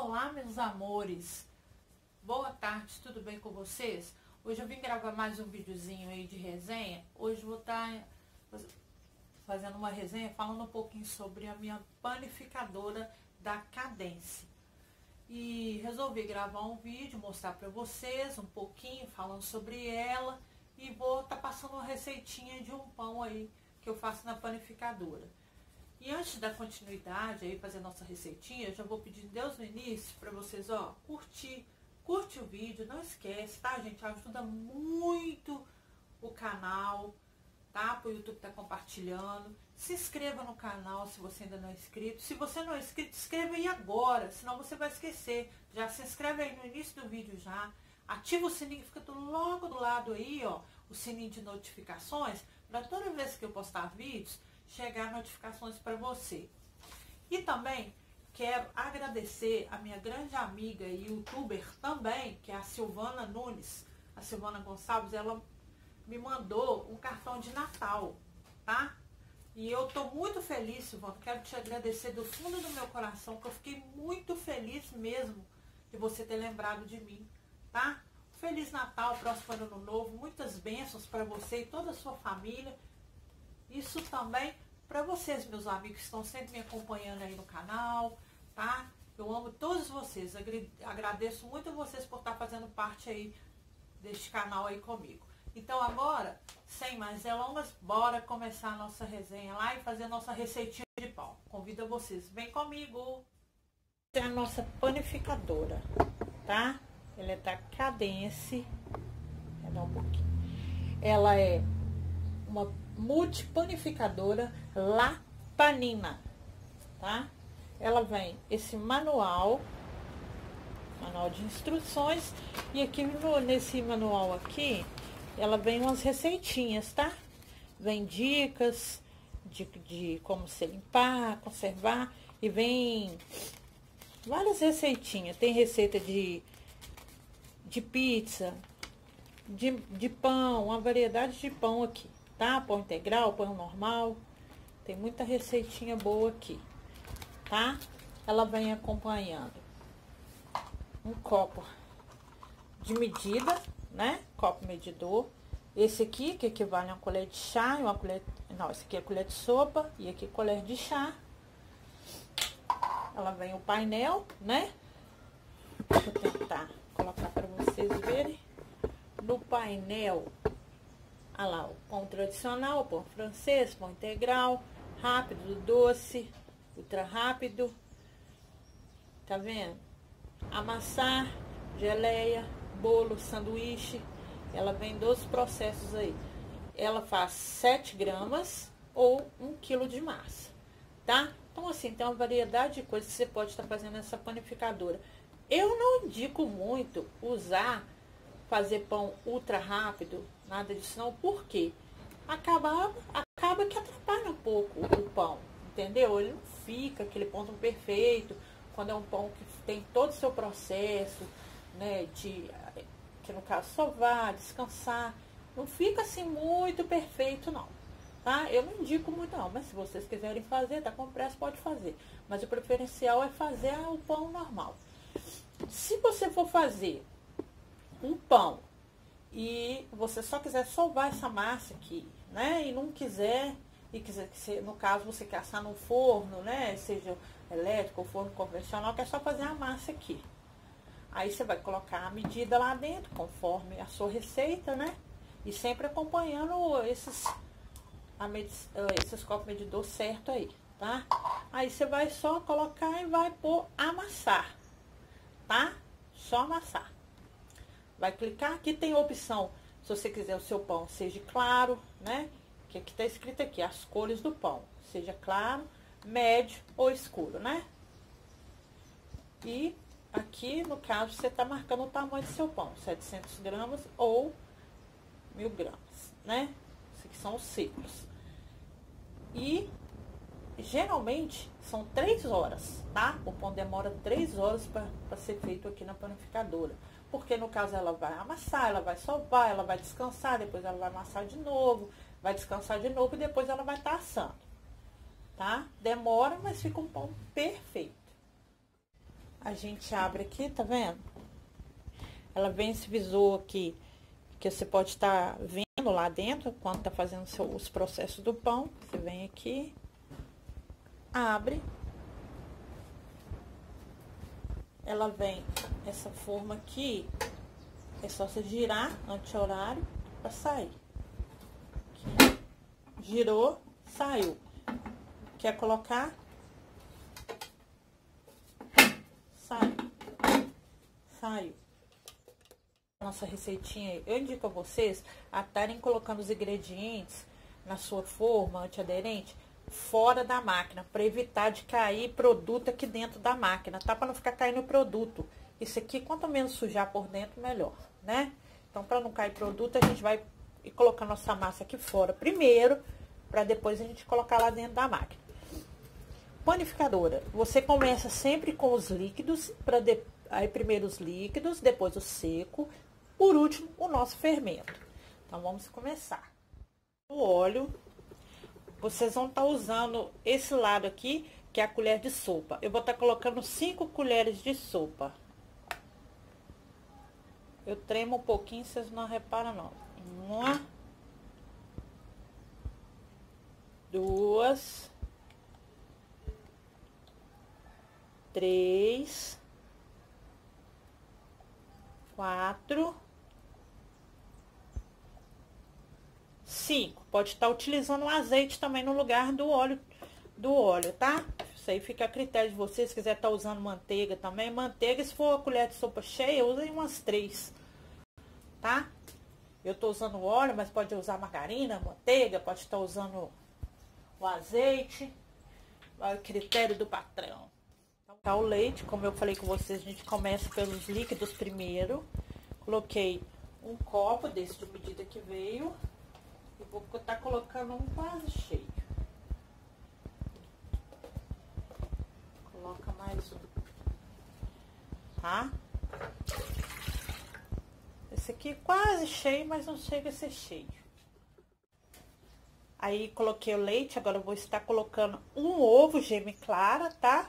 Olá, meus amores, boa tarde, tudo bem com vocês? Hoje eu vim gravar mais um videozinho aí de resenha. Hoje eu vou estar fazendo uma resenha falando um pouquinho sobre a minha panificadora da Cadence. E resolvi gravar um vídeo, mostrar para vocês um pouquinho, falando sobre ela. E vou estar passando uma receitinha de um pão aí que eu faço na panificadora. E antes da continuidade aí, fazer nossa receitinha, eu já vou pedir Deus no início para vocês, ó, curte o vídeo, não esquece, tá, gente? Ajuda muito o canal, tá? Para o YouTube tá compartilhando. Se inscreva no canal se você ainda não é inscrito. Se você não é inscrito, inscreva aí agora, senão você vai esquecer. Já se inscreve aí no início do vídeo já. Ativa o sininho, fica logo do lado aí, ó, o sininho de notificações, para toda vez que eu postar vídeos, chegar notificações para você. E também quero agradecer a minha grande amiga e youtuber também, que é a Silvana Nunes, a Silvana Gonçalves. Ela me mandou um cartão de Natal, tá? E eu tô muito feliz, Silvana, quero te agradecer do fundo do meu coração, que eu fiquei muito feliz mesmo de você ter lembrado de mim, tá? Feliz Natal, próximo ano novo, muitas bênçãos para você e toda a sua família. Isso também para vocês, meus amigos, que estão sempre me acompanhando aí no canal, tá? Eu amo todos vocês, agradeço muito a vocês por estar fazendo parte aí deste canal aí comigo. Então agora, sem mais delongas, bora começar a nossa resenha lá e fazer a nossa receitinha de pão. Convido vocês, vem comigo! É a nossa panificadora, tá? Ela é da Cadence, um pouquinho. Ela é uma multipanificadora La Panina, tá? Ela vem esse manual de instruções, e aqui nesse manual aqui, ela vem umas receitinhas, tá? Vem dicas de como se limpar, conservar, e vem várias receitinhas. Tem receita de pizza, de pão, uma variedade de pão aqui, tá? Pão integral, pão normal, tem muita receitinha boa aqui, tá? Ela vem acompanhando um copo de medida, né? Copo medidor. Esse aqui, que equivale a uma colher de chá, uma colher... Não, esse aqui é colher de sopa, e aqui colher de chá. Ela vem o painel, né? Vou tentar colocar para vocês verem. No painel, olha lá, o pão tradicional, o pão francês, pão integral, rápido, doce, ultra rápido, tá vendo? Amassar, geleia, bolo, sanduíche. Ela vem dos processos aí. Ela faz 7 gramas ou 1 quilo de massa, tá? Então assim, tem uma variedade de coisas que você pode estar fazendo nessa panificadora. Eu não indico muito fazer pão ultra rápido, nada disso não, porque acaba que atrapalha um pouco o pão, entendeu? Ele não fica aquele ponto perfeito, quando é um pão que tem todo o seu processo, né, que no caso sovar, descansar, não fica assim muito perfeito não, tá? Eu não indico muito não, mas se vocês quiserem fazer, tá com pressa, pode fazer, mas o preferencial é fazer o pão normal. Se você for fazer um pão e você só quiser sovar essa massa aqui, né, e não quiser, que no caso você quer assar no forno, né, seja elétrico ou forno convencional, que é só fazer a massa aqui. Aí você vai colocar a medida lá dentro, conforme a sua receita, né, e sempre acompanhando esses copos medidor certo aí, tá? Aí você vai só colocar e vai pôr amassar, tá? Só amassar. Vai clicar, aqui tem a opção, se você quiser o seu pão seja claro, né? Que aqui tá escrito aqui, as cores do pão, seja claro, médio ou escuro, né? E aqui, no caso, você tá marcando o tamanho do seu pão, 700 gramas ou 1000 gramas, né? Esses aqui são os secos. E geralmente são 3 horas, tá? O pão demora 3 horas para ser feito aqui na panificadora. Porque no caso ela vai amassar, ela vai sovar, ela vai descansar, depois ela vai amassar de novo, vai descansar de novo e depois ela vai estar assando, tá? Demora, mas fica um pão perfeito. a gente abre aqui, tá vendo? Ela vem esse visor aqui, que você pode estar vendo lá dentro, quando tá fazendo os processos do pão. Você vem aqui, abre. Ela vem essa forma aqui, é só você girar anti-horário pra sair. Aqui. Girou, saiu. Quer colocar? Saiu. Saiu. Nossa receitinha, eu indico a vocês a estarem colocando os ingredientes na sua forma antiaderente fora da máquina, para evitar de cair produto aqui dentro da máquina, tá? Para não ficar caindo produto. Isso aqui, quanto menos sujar por dentro, melhor, né? Então, para não cair produto, a gente vai ir colocando nossa massa aqui fora primeiro, para depois a gente colocar lá dentro da máquina. Panificadora, você começa sempre com os líquidos, aí primeiro os líquidos, depois o seco, por último o nosso fermento. Então vamos começar. O óleo, vocês vão estar usando esse lado aqui, que é a colher de sopa. Eu vou estar colocando 5 colheres de sopa. Eu tremo um pouquinho, vocês não reparam não. 1, 2, 3, 4, 5. Pode estar utilizando o azeite também no lugar do óleo, tá? Isso aí fica a critério de vocês. Se quiser estar usando manteiga também, manteiga, se for a colher de sopa cheia, usem umas 3, tá? Eu tô usando óleo, mas pode usar margarina, manteiga, pode estar usando o azeite, vai o critério do patrão. Então, o leite, como eu falei com vocês, a gente começa pelos líquidos primeiro. Coloquei um copo desse de medida que veio. E vou estar colocando um quase cheio. Coloca mais um. Tá? Esse aqui quase cheio, mas não chega a ser cheio. Aí coloquei o leite, agora eu vou estar colocando um ovo gema clara, tá?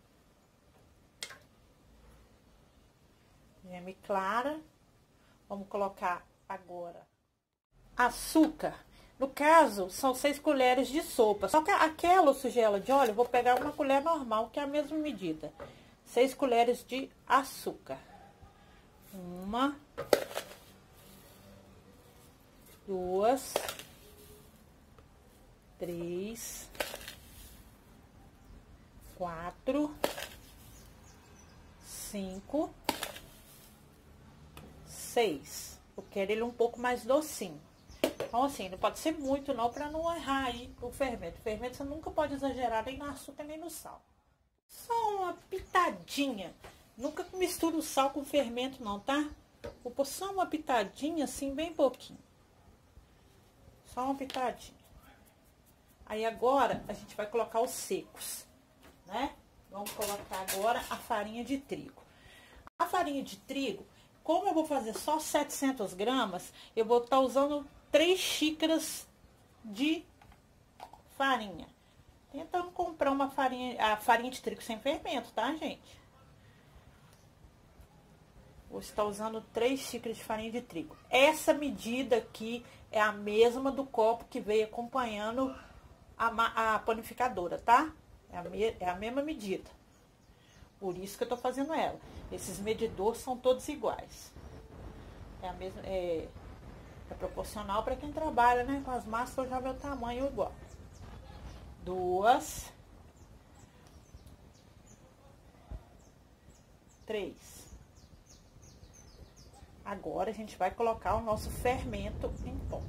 Gema clara. Vamos colocar agora açúcar. No caso, são 6 colheres de sopa. Só que aquela sugela de óleo, eu vou pegar uma colher normal, que é a mesma medida. 6 colheres de açúcar. 1, 2, 3, 4, 5, 6. Eu quero ele um pouco mais docinho. Então, assim, não pode ser muito não, para não errar aí o fermento. O fermento você nunca pode exagerar nem no açúcar nem no sal. Só uma pitadinha. Nunca mistura o sal com o fermento não, tá? Vou pôr só uma pitadinha, assim, bem pouquinho. Só uma pitadinha. Aí agora a gente vai colocar os secos, né? Vamos colocar agora a farinha de trigo. A farinha de trigo, como eu vou fazer só 700 gramas, eu vou estar usando 3 xícaras de farinha. Tentando comprar uma farinha, a farinha de trigo sem fermento, tá, gente? Vou estar usando 3 xícaras de farinha de trigo. Essa medida aqui é a mesma do copo que veio acompanhando a panificadora, tá? É a mesma medida. Por isso que eu tô fazendo ela. Esses medidores são todos iguais. É a mesma, é proporcional para quem trabalha, né? Com as massas, eu já vê o tamanho igual. 2, 3. Agora a gente vai colocar o nosso fermento em pó.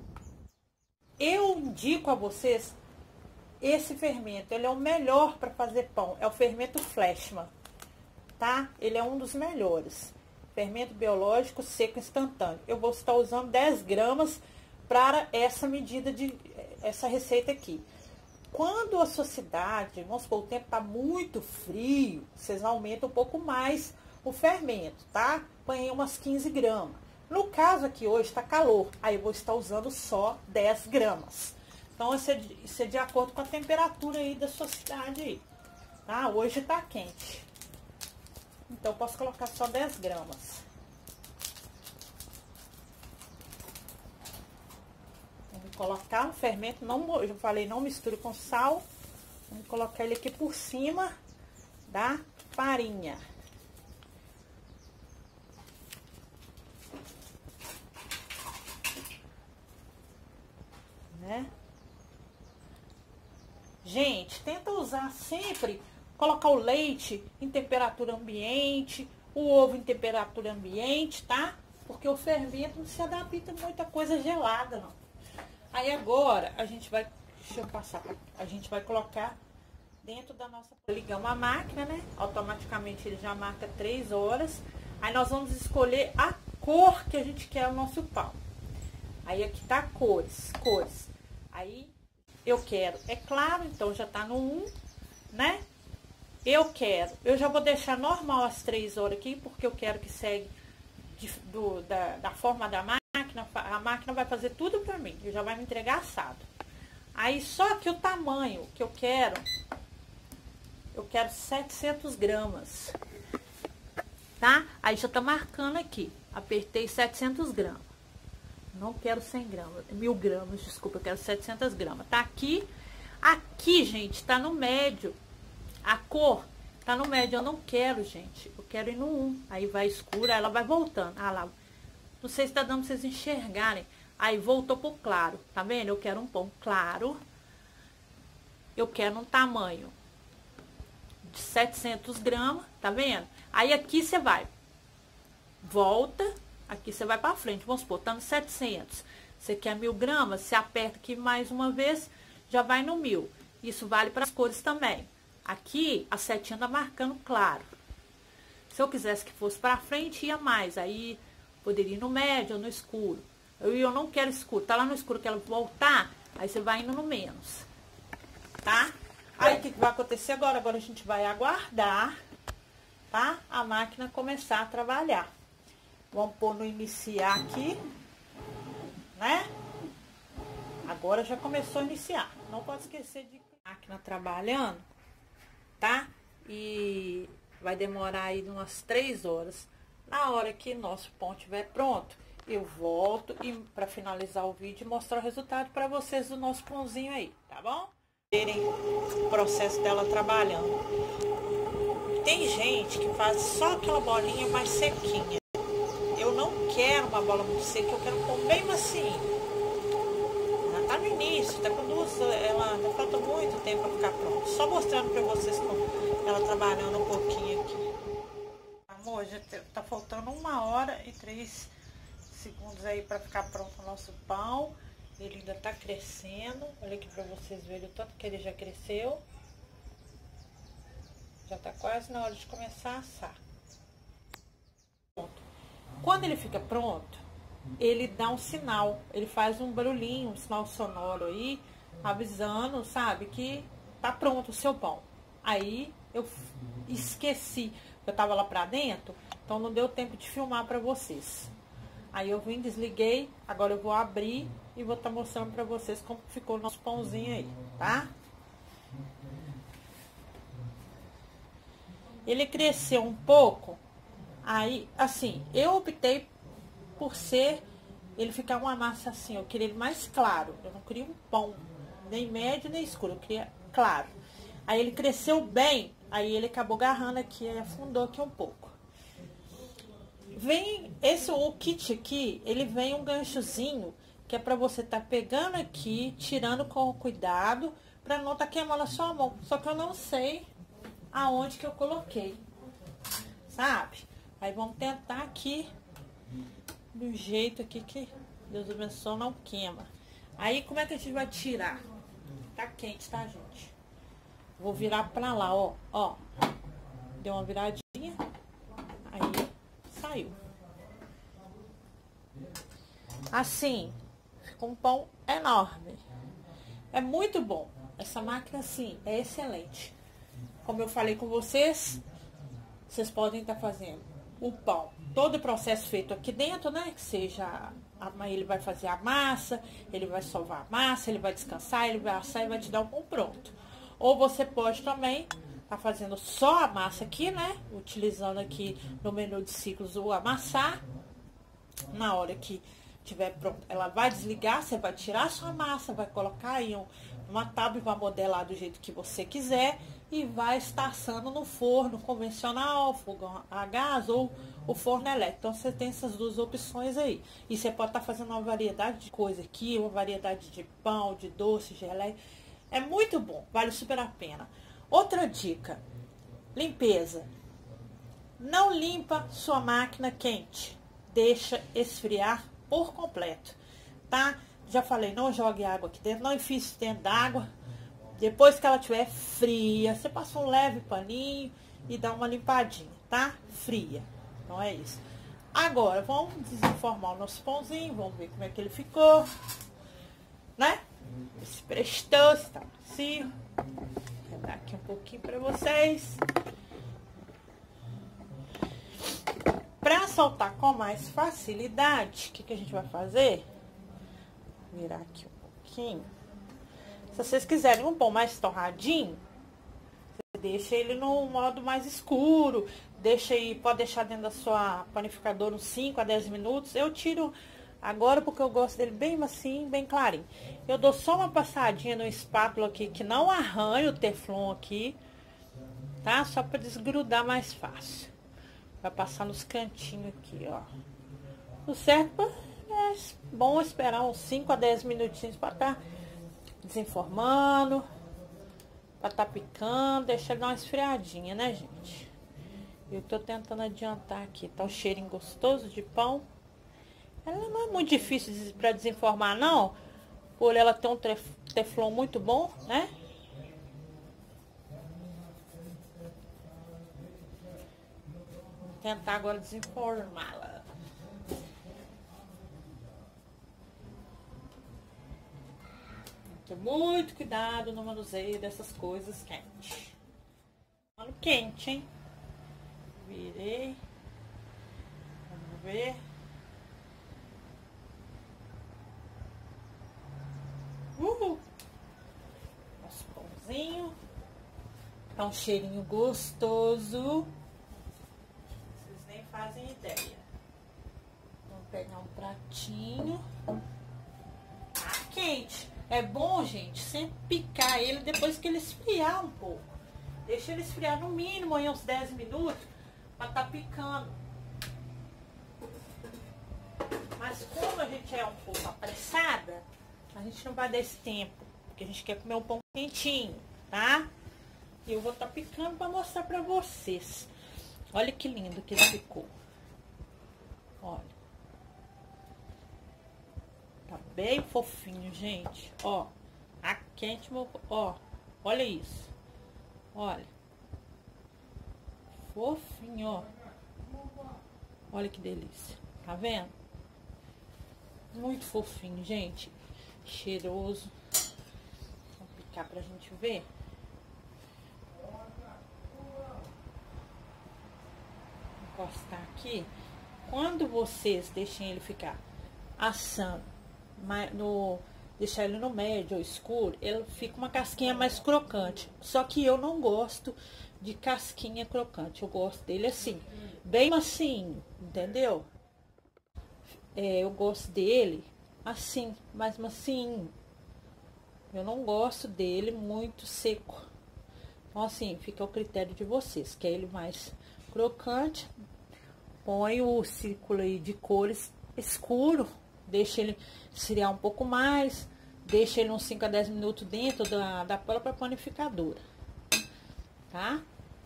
Eu indico a vocês esse fermento, ele é o melhor para fazer pão, é o fermento Fleshman, tá? Ele é um dos melhores. Fermento biológico seco instantâneo. Eu vou estar usando 10 gramas para essa medida essa receita aqui. Quando a sua cidade, vamos supor, o tempo tá muito frio, vocês aumentam um pouco mais o fermento, tá? Põe umas 15 gramas. No caso aqui hoje tá calor, aí eu vou estar usando só 10 gramas. Então, isso é de acordo com a temperatura aí da sua cidade aí, tá? Hoje tá quente. Então, eu posso colocar só 10 gramas. Vamos colocar o fermento, não, eu já falei, não misture com sal. Vamos colocar ele aqui por cima da farinha. Né? Gente, tenta usar sempre, colocar o leite em temperatura ambiente, o ovo em temperatura ambiente, tá? Porque o fermento não se adapta a muita coisa gelada, não. Aí agora, a gente vai, deixa eu passar, a gente vai colocar dentro da nossa... Ligamos a máquina, né? Automaticamente ele já marca 3 horas. Aí nós vamos escolher a cor que a gente quer o nosso pão. Aí aqui tá cores. Aí eu quero, é claro, então já tá no 1, né? Eu já vou deixar normal as 3 horas aqui, porque eu quero que segue da forma da máquina. A máquina vai fazer tudo pra mim, e já vai me entregar assado. Aí só que o tamanho que eu quero 700 gramas, tá? Aí já tá marcando aqui, apertei 700 gramas. Não quero 100 gramas, 1000 gramas, desculpa, eu quero 700 gramas. Tá aqui, gente, tá no médio. A cor tá no médio, eu não quero, gente. Eu quero ir no 1. Aí vai escura, ela vai voltando. Ah lá, não sei se tá dando pra vocês enxergarem. Aí voltou pro claro, tá vendo? Eu quero um pão claro. Eu quero um tamanho de 700 gramas, tá vendo? Aí aqui você vai, volta. Aqui você vai para frente, vamos supor, tá no 700. Você quer 1000 gramas, você aperta aqui mais uma vez, já vai no 1000. Isso vale para as cores também. Aqui, a setinha tá marcando claro. Se eu quisesse que fosse para frente, ia mais. Aí, poderia ir no médio ou no escuro. Eu não quero escuro. Tá lá no escuro, quero voltar, aí você vai indo no menos. Tá? Aí, o que vai acontecer agora? Agora a gente vai aguardar, tá? A máquina começar a trabalhar. Vamos pôr no iniciar aqui, né? Agora já começou a iniciar. Não pode esquecer de máquina trabalhando, tá? E vai demorar aí umas 3 horas. Na hora que nosso pão estiver pronto, eu volto e para finalizar o vídeo mostrar o resultado para vocês do nosso pãozinho aí, tá bom? Verem o processo dela trabalhando. Tem gente que faz só aquela bolinha mais sequinha. Eu não quero uma bola muito seca, eu quero um pão bem macio. Ela tá no início, tá com ela ainda falta muito tempo para ficar pronta. Só mostrando para vocês como ela trabalhando um pouquinho aqui. Amor, já tá faltando 1 hora e 3 segundos aí para ficar pronto o nosso pão. Ele ainda tá crescendo. Olha aqui para vocês verem o tanto que ele já cresceu. Já tá quase na hora de começar a assar. Quando ele fica pronto, ele dá um sinal, ele faz um barulhinho, um sinal sonoro aí, avisando, sabe, que tá pronto o seu pão. Aí eu esqueci, eu tava lá pra dentro, então não deu tempo de filmar pra vocês. Aí eu vim, desliguei, agora eu vou abrir e vou estar mostrando pra vocês como ficou o nosso pãozinho aí, tá? Ele cresceu um pouco. Aí, assim, eu optei por ele ficar uma massa assim, eu queria ele mais claro. Eu não queria um pão, nem médio, nem escuro, eu queria claro. Aí ele cresceu bem, aí ele acabou agarrando aqui, aí afundou aqui um pouco. Vem, o kit aqui, ele vem um ganchozinho, que é pra você tá pegando aqui, tirando com cuidado, pra não tá queimando a sua mão. Só que eu não sei aonde que eu coloquei, sabe? Aí vamos tentar aqui, do jeito aqui que Deus abençoe, não queima. Aí como é que a gente vai tirar? Tá quente, tá, gente? Vou virar pra lá, ó. Ó, deu uma viradinha, aí saiu. Assim, ficou um pão enorme. É muito bom. Essa máquina, assim, é excelente. Como eu falei com vocês, vocês podem estar fazendo o pão, todo o processo feito aqui dentro, né? Que seja, ele vai fazer a massa, ele vai sovar a massa, ele vai descansar, ele vai assar e vai te dar o pão pronto. Ou você pode também tá fazendo só a massa aqui, né? Utilizando aqui no menu de ciclos o amassar. Na hora que tiver pronto, ela vai desligar, você vai tirar a sua massa, vai colocar aí uma tábua e vai modelar do jeito que você quiser e vai estar assando no forno convencional, fogão a gás ou o forno elétrico. Então você tem essas duas opções aí. E você pode estar fazendo uma variedade de coisa aqui, uma variedade de pão, de doce, geleia. É muito bom, vale super a pena. Outra dica, limpeza. Não limpa sua máquina quente, deixa esfriar por completo, tá? Já falei, não jogue água aqui dentro, não enfie isso dentro d'água. Depois que ela estiver fria, você passa um leve paninho e dá uma limpadinha, tá? Fria. Então é isso. Agora, vamos desenformar o nosso pãozinho, vamos ver como é que ele ficou, né? Se prestou, se tá macio. Vou dar aqui um pouquinho pra vocês. Para soltar com mais facilidade, o que a gente vai fazer? Virar aqui um pouquinho. Se vocês quiserem um pão mais torradinho, você deixa ele no modo mais escuro. Deixa aí, pode deixar dentro da sua panificadora uns 5 a 10 minutos. Eu tiro agora porque eu gosto dele bem macio, bem clarinho. Eu dou só uma passadinha no espátula aqui, que não arranha o teflon aqui, tá? Só para desgrudar mais fácil. Vai passar nos cantinhos aqui, ó. O certo é bom esperar uns 5 a 10 minutinhos para estar desenformando, para estar picando, deixa ele dar uma esfriadinha, né, gente? Eu tô tentando adiantar aqui, tá o cheirinho gostoso de pão. Ela não é muito difícil para desenformar, não, por ela ter um teflon muito bom, né? Vou tentar agora desenformá-la. Muito cuidado no manuseio dessas coisas quentes. Mano quente, hein? Virei. Vamos ver. Nosso pãozinho. Tá um cheirinho gostoso. Vocês nem fazem ideia. Vamos pegar um pratinho. Tá quente. É bom, gente, sempre picar ele depois que ele esfriar um pouco. Deixa ele esfriar no mínimo aí uns 10 minutos para tá picando. Mas como a gente é um pouco apressada, a gente não vai dar esse tempo, porque a gente quer comer um pão quentinho, tá? E eu vou tá picando para mostrar para vocês. Olha que lindo que ele ficou. Olha. Tá bem fofinho, gente. Ó, a quente, ó, olha isso. Olha. Fofinho, ó. Olha que delícia. Tá vendo? Muito fofinho, gente. Cheiroso. Vamos picar pra gente ver. Vou encostar aqui. Quando vocês deixem ele ficar assando, deixar ele no médio ou escuro, ele fica uma casquinha mais crocante. Só que eu não gosto de casquinha crocante. Eu gosto dele assim, bem macinho, entendeu? Eu gosto dele assim, mais macinho. Eu não gosto dele muito seco. Então assim, fica ao critério de vocês. Quer ele mais crocante, põe o círculo aí de cores escuro. Deixa ele esfriar um pouco mais. Deixa ele uns 5 a 10 minutos dentro da própria panificadora. Tá?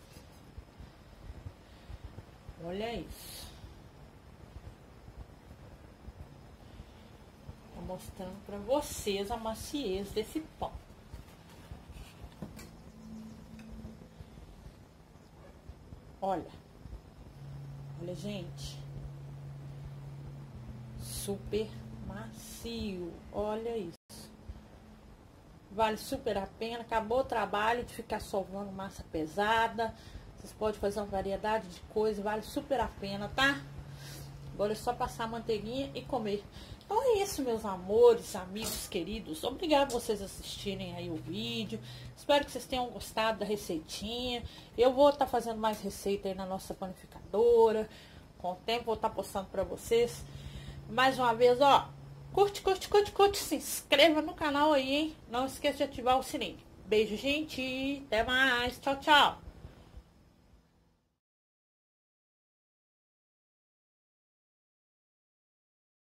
Olha isso. Tô mostrando pra vocês a maciez desse pão. Olha. Olha, gente. Super macio, olha isso. Vale super a pena. Acabou o trabalho de ficar sovando massa pesada. Vocês podem fazer uma variedade de coisas, vale super a pena, tá? Agora é só passar a manteiguinha e comer. Então é isso, meus amores, amigos queridos. Obrigado por vocês assistirem aí o vídeo. Espero que vocês tenham gostado da receitinha. Eu vou estar fazendo mais receita aí na nossa panificadora. Com o tempo vou estar postando pra vocês. Mais uma vez, ó. Curte, curte, curte, curte. Se inscreva no canal aí, hein? Não esqueça de ativar o sininho. Beijo, gente. Até mais. Tchau, tchau.